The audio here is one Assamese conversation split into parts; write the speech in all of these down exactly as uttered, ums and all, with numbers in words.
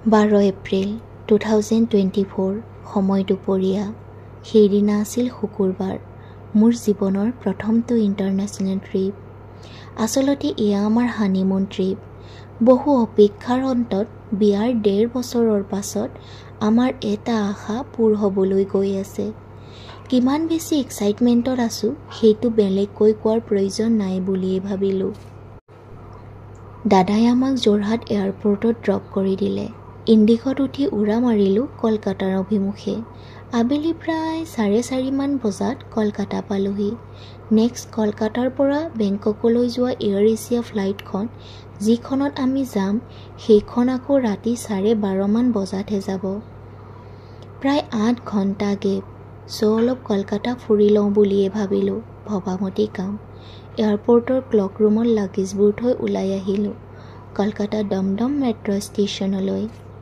বাৰ April two thousand twenty four সময় দুপৰীয়া। সেইদিনা আছিল শুকুৰবাৰ, মোৰ জীৱনৰ প্ৰথমটো ইণ্টাৰনেশ্যনেল ট্ৰিপ। আচলতে এয়া আমাৰ হানিমুন ট্ৰিপ। বহু অপেক্ষাৰ অন্তত বিয়াৰ ডেৰ বছৰৰ পাছত আমাৰ এটা আশা পূৰ হ'বলৈ গৈ আছে। কিমান বেছি এক্সাইটমেণ্টত আছোঁ সেইটো বেলেগকৈ কোৱাৰ প্ৰয়োজন নাই বুলিয়েই ভাবিলোঁ। দাদাই আমাক যোৰহাট এয়াৰপৰ্টত ড্ৰপ কৰি দিলে। ইণ্ডিগত উঠি উৰা মাৰিলোঁ কলকাতাৰ অভিমুখে। আবেলি প্ৰায় চাৰে চাৰিমান বজাত কলকাতা পালোহি। নেক্সট কলকাতাৰ পৰা বেংককলৈ যোৱা এয়াৰ এছিয়া ফ্লাইটখন, যিখনত আমি যাম, সেইখন আকৌ ৰাতি চাৰে বাৰমান বজাতহে যাব। প্ৰায় আঠ ঘণ্টা গেপ। চ' অলপ কলকাতা ফুৰি লওঁ বুলিয়েই ভাবিলোঁ। ভবামতে কাম। এয়াৰপৰ্টৰ ক্লক ৰুমত লাগেজবোৰ থৈ ওলাই আহিলোঁ কলকাতা দমদম মেট্ৰ' ষ্টেচনলৈ।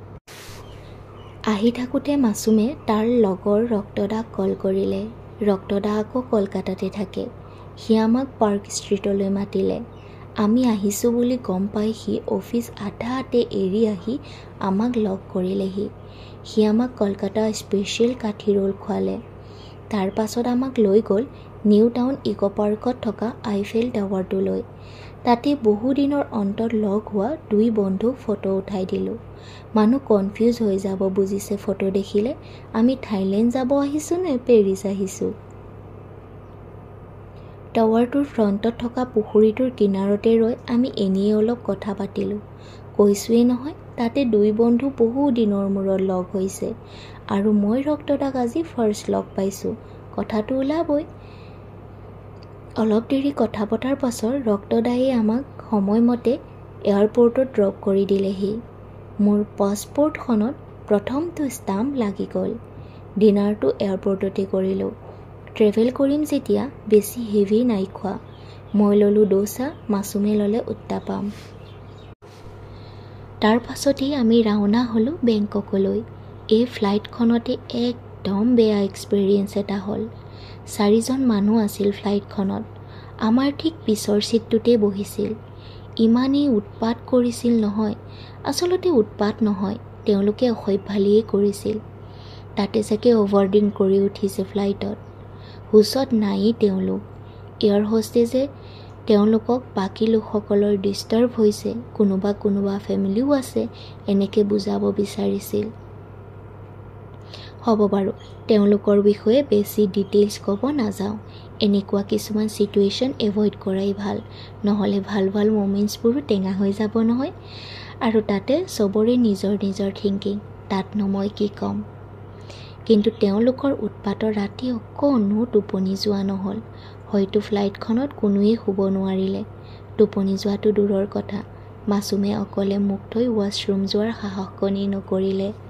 আহি থাকোঁতে মাছুমে তাৰ লগৰ ৰক্তদাক কল কৰিলে। ৰক্তদা আকৌ কলকাতাতে থাকে। সি আমাক পাৰ্ক ষ্ট্ৰীটলৈ মাতিলে। আমি আহিছোঁ বুলি গম পাই সি অফিচ আধাতে এৰি আহি আমাক লগ কৰিলেহি। সি আমাক কলকাতা স্পেচিয়েল কাঠি ৰোল খুৱালে। তাৰ পাছত আমাক লৈ গ'ল নিউ টাউন ইক' পাৰ্কত থকা আইফেল টাৱাৰটোলৈ। তাতে বহুদিনৰ অন্তত লগ হোৱা দুই বন্ধুক ফটো উঠাই দিলোঁ। মানুহ কনফিউজ হৈ যাব বুজিছে ফটো দেখিলে, আমি থাইলেণ্ড যাব আহিছোঁ নে পেৰিছ আহিছোঁ। টাৱাৰটোৰ ফ্ৰণ্টত থকা পুখুৰীটোৰ কিনাৰতে ৰৈ আমি এনেই অলপ কথা পাতিলোঁ। কৈছোৱেই নহয়, তাতে দুই বন্ধু বহু দিনৰ মূৰত লগ হৈছে আৰু মই ৰক্তদাক আজি ফাৰ্ষ্ট লগ পাইছোঁ। কথাটো ওলাবই। অলপ দেৰি কথা পতাৰ পাছত ৰক্তদায়ে আমাক সময়মতে এয়াৰপৰ্টত ড্ৰপ কৰি দিলেহি। মোৰ পাছপৰ্টখনত প্ৰথমটো ষ্টাম্প লাগি গ'ল। ডিনাৰটো এয়াৰপৰ্টতে কৰিলোঁ। ট্ৰেভেল কৰিম যেতিয়া বেছি হেভি নাই খোৱা। মই ল'লোঁ ডোচা, মাছুমে ল'লে উত্তাপাম। তাৰ পাছতেই আমি ৰাওনা হ'লোঁ বেংককলৈ। এই ফ্লাইটখনতে একদম বেয়া এক্সপেৰিয়েঞ্চ এটা হ'ল। চাৰিজন মানুহ আছিল ফ্লাইটখনত। আমাৰ ঠিক পিছৰ ছিটটোতে বহিছিল। ইমানেই উৎপাত কৰিছিল নহয়, আচলতে উৎপাত নহয়, তেওঁলোকে অসভ্যালিয়েই কৰিছিল। তাতে চাগে অভাৰড্ৰিংক কৰি উঠিছে ফ্লাইটত। হুচত নায়েই তেওঁলোক। এয়াৰ হোষ্টেজে তেওঁলোকক বাকী লোকসকলৰ ডিষ্টাৰ্ব হৈছে, কোনোবা কোনোবা ফেমিলিও আছে, এনেকৈ বুজাব বিচাৰিছিল। হ'ব বাৰু, তেওঁলোকৰ বিষয়ে বেছি ডিটেইলছ ক'ব নাযাওঁ। এনেকুৱা কিছুমান ছিটুৱেশ্যন এভইড কৰাই ভাল, নহ'লে ভাল ভাল মমেণ্টছবোৰো টেঙা হৈ যাব নহয়। আৰু তাতে চবৰে নিজৰ নিজৰ থিংকিং, তাতনো মই কি ক'ম। কিন্তু তেওঁলোকৰ উৎপাতৰ ৰাতি অকণো টোপনি যোৱা নহ'ল। হয়তো ফ্লাইটখনত কোনোৱেই শুব নোৱাৰিলে। টোপনি যোৱাটো দূৰৰ কথা, মাছুমে অকলে মোক থৈ ৱাছৰুম যোৱাৰ সাহসকণেই নকৰিলে।